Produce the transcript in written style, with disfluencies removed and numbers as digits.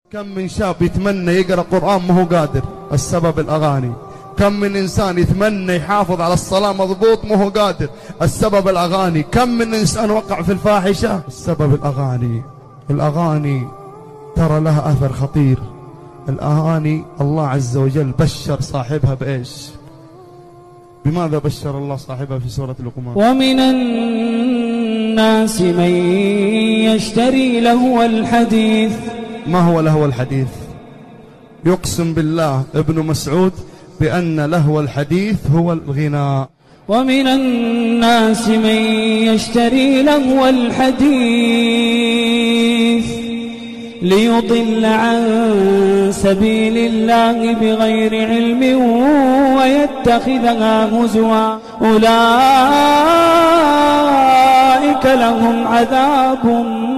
كم من شاب يتمنى يقرأ قرآن ما هو قادر، السبب الأغاني. كم من إنسان يتمنى يحافظ على الصلاة مضبوط ما هو قادر، السبب الأغاني. كم من إنسان وقع في الفاحشة، السبب الأغاني. الأغاني ترى لها أثر خطير. الأغاني الله عز وجل بشر صاحبها بإيش؟ بماذا بشر الله صاحبها في سورة القرآن؟ ومن الناس من يشتري لهو الحديث. ما هو لهو الحديث؟ يقسم بالله ابن مسعود بأن لهو الحديث هو الغناء. ومن الناس من يشتري لهو الحديث ليضل عن سبيل الله بغير علم ويتخذها هزوا أولئك لهم عذاب